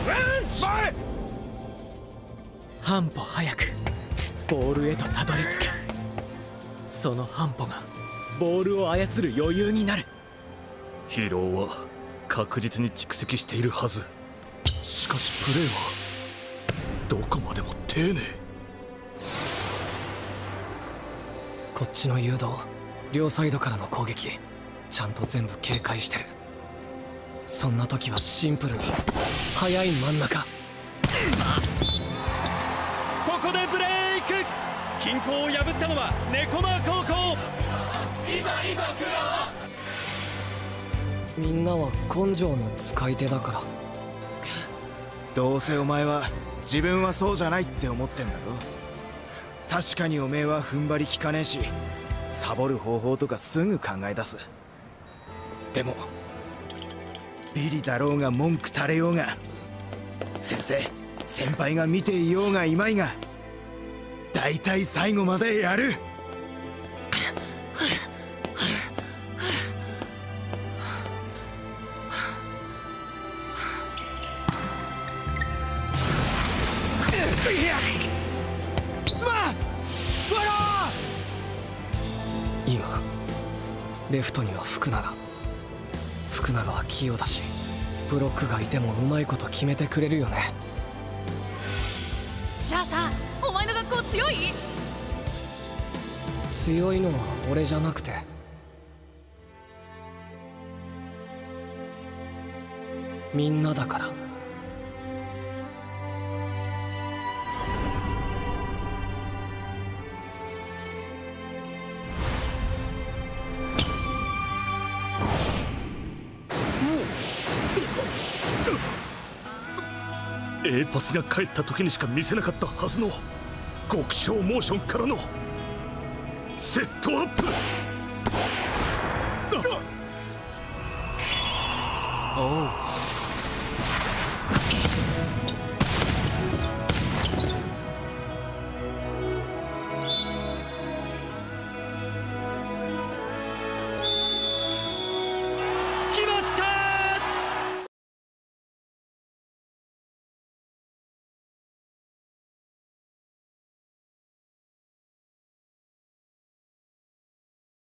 半歩早くボールへとたどり着け。その半歩がボールを操る余裕になる。 疲労は確実に蓄積しているはず。しかしプレーはどこまでも丁寧。 こっちの誘導、両サイドからの攻撃、ちゃんと全部警戒してる。そんな時はシンプルに速い真ん中。 ここでブレイク。均衡を破ったのは猫間高校。 みんなは根性の使い手だから。 どうせお前は自分はそうじゃないって思ってんだろ。確かにおめえは踏ん張り効かねえし、サボる方法とかすぐ考え出す。でもビリだろうが文句垂れようが、先生先輩が見ていようがいまいが、大体最後までやる。 今レフトには福永は器用だし、ブロックがいてもうまいこと決めてくれるよね。 じゃあさ、お前の学校強い？ 強いのは俺じゃなくて、みんなだから。 A パスが帰った時にしか見せなかったはずの極小モーションからのセットアップ。